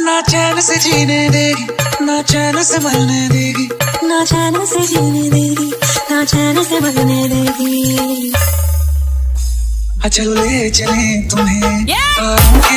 ना चैन से जीने देगी, ना चैन से मरने देगी, ना चैन से जीने देगी, ना चैन से मरने देगी। चलो ले चले तुम्हें तारों